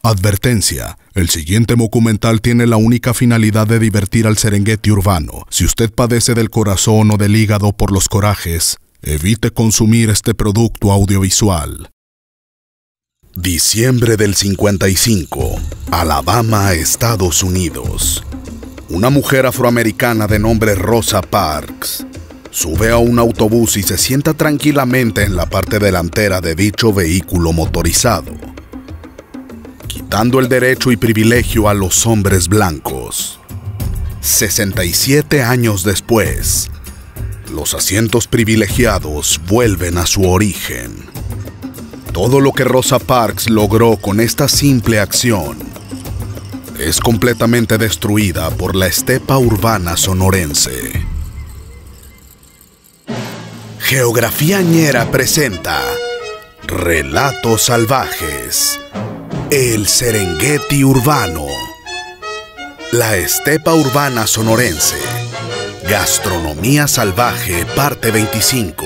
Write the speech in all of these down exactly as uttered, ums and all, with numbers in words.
Advertencia: el siguiente documental tiene la única finalidad de divertir al Serengeti urbano. Si usted padece del corazón o del hígado por los corajes, evite consumir este producto audiovisual. Diciembre del cincuenta y cinco, Alabama, Estados Unidos. Una mujer afroamericana de nombre Rosa Parks sube a un autobús y se sienta tranquilamente en la parte delantera de dicho vehículo motorizado, quitando el derecho y privilegio a los hombres blancos. sesenta y siete años después, los asientos privilegiados vuelven a su origen. Todo lo que Rosa Parks logró con esta simple acción es completamente destruida por la estepa urbana sonorense. Geografía Ñera presenta Relatos Salvajes. El Serengeti urbano. La estepa urbana sonorense. Gastronomía salvaje, parte veinticinco.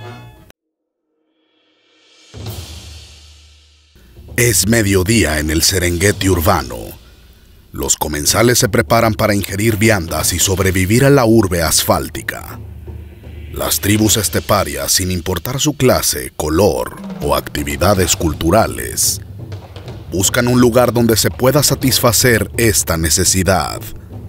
Es mediodía en el Serengeti urbano. Los comensales se preparan para ingerir viandas y sobrevivir a la urbe asfáltica. Las tribus esteparias, sin importar su clase, color o actividades culturales, buscan un lugar donde se pueda satisfacer esta necesidad.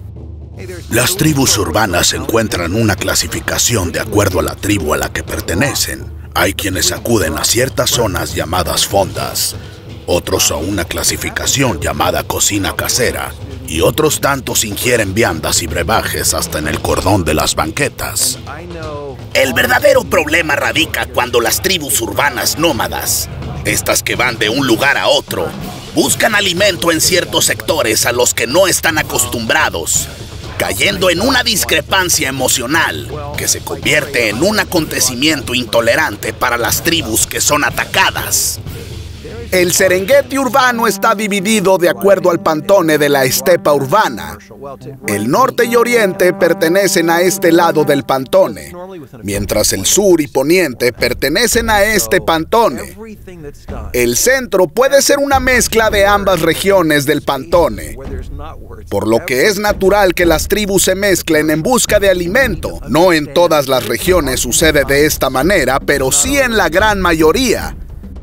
Las tribus urbanas encuentran una clasificación de acuerdo a la tribu a la que pertenecen. Hay quienes acuden a ciertas zonas llamadas fondas, otros a una clasificación llamada cocina casera, y otros tantos ingieren viandas y brebajes hasta en el cordón de las banquetas. El verdadero problema radica cuando las tribus urbanas nómadas, estas que van de un lugar a otro, buscan alimento en ciertos sectores a los que no están acostumbrados, cayendo en una discrepancia emocional que se convierte en un acontecimiento intolerante para las tribus que son atacadas. El Serengeti urbano está dividido de acuerdo al pantone de la estepa urbana. El norte y oriente pertenecen a este lado del pantone, mientras el sur y poniente pertenecen a este pantone. El centro puede ser una mezcla de ambas regiones del pantone, por lo que es natural que las tribus se mezclen en busca de alimento. No en todas las regiones sucede de esta manera, pero sí en la gran mayoría.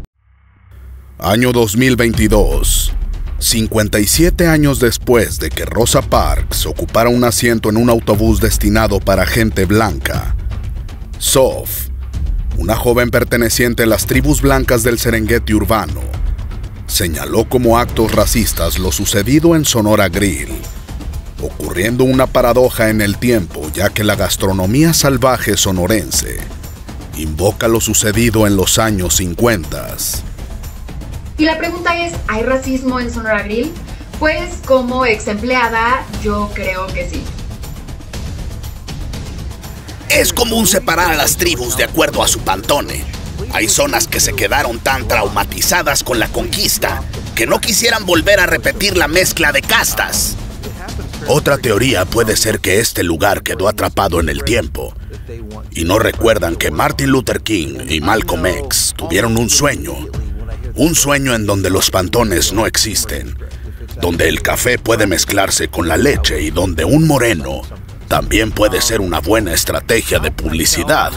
Año dos mil veintidós. cincuenta y siete años después de que Rosa Parks ocupara un asiento en un autobús destinado para gente blanca, Sof, una joven perteneciente a las tribus blancas del Serengeti urbano, señaló como actos racistas lo sucedido en Sonora Grill, ocurriendo una paradoja en el tiempo, ya que la gastronomía salvaje sonorense invoca lo sucedido en los años cincuenta. Y la pregunta es, ¿hay racismo en Sonora Grill? Pues como ex empleada, yo creo que sí. Es común separar a las tribus de acuerdo a su pantone. Hay zonas que se quedaron tan traumatizadas con la conquista que no quisieran volver a repetir la mezcla de castas. Otra teoría puede ser que este lugar quedó atrapado en el tiempo y no recuerdan que Martin Luther King y Malcolm X tuvieron un sueño. Un sueño en donde los pantones no existen, donde el café puede mezclarse con la leche y donde un moreno también puede ser una buena estrategia de publicidad.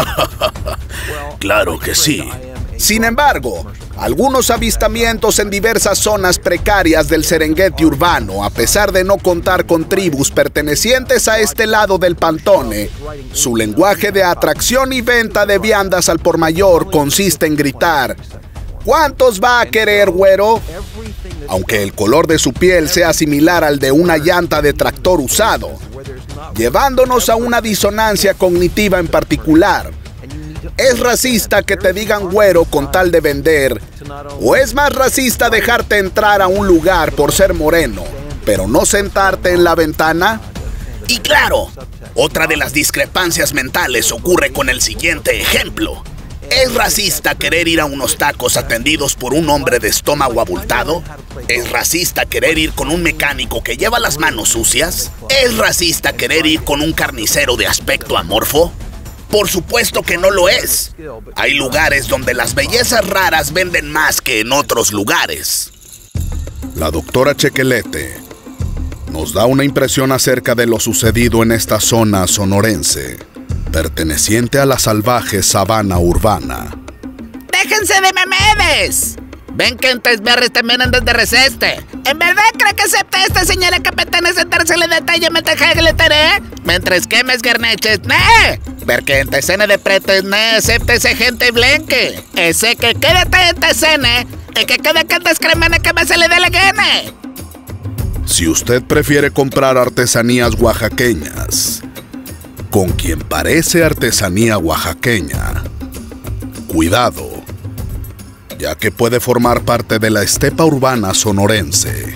Claro que sí. Sin embargo, algunos avistamientos en diversas zonas precarias del Serengeti urbano, a pesar de no contar con tribus pertenecientes a este lado del pantone, su lenguaje de atracción y venta de viandas al por mayor consiste en gritar: ¿cuántos va a querer, güero? Aunque el color de su piel sea similar al de una llanta de tractor usado, llevándonos a una disonancia cognitiva en particular. ¿Es racista que te digan güero con tal de vender? ¿O es más racista dejarte entrar a un lugar por ser moreno, pero no sentarte en la ventana? Y claro, otra de las discrepancias mentales ocurre con el siguiente ejemplo. ¿Es racista querer ir a unos tacos atendidos por un hombre de estómago abultado? ¿Es racista querer ir con un mecánico que lleva las manos sucias? ¿Es racista querer ir con un carnicero de aspecto amorfo? Por supuesto que no lo es. Hay lugares donde las bellezas raras venden más que en otros lugares. La doctora Chequelete nos da una impresión acerca de lo sucedido en esta zona sonorense, perteneciente a la salvaje sabana urbana. ¡Déjense de memedes! Ven que en Tesberres también andas de reseste. ¿En verdad cree que acepta esta señora capitán sentársele detalle me tejeglitere? Mientras que me esgarneches, ¡ne! Ver que en Tesene de pretes, ¡ne! Acepta ese gente blanque. Ese que quédate en Tesene y que quede que antes cremene que me se le dé la gana. Si usted prefiere comprar artesanías oaxaqueñas con quien parece artesanía oaxaqueña, cuidado, ya que puede formar parte de la estepa urbana sonorense.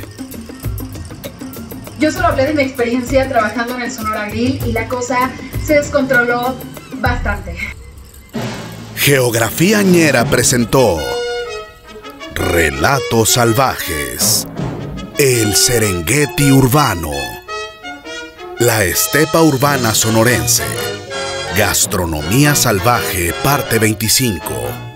Yo solo hablé de mi experiencia trabajando en el Sonora Grill y la cosa se descontroló bastante. Geografía Ñera presentó Relatos Salvajes, el Serengeti Urbano, la estepa urbana sonorense, gastronomía salvaje, parte veinticinco.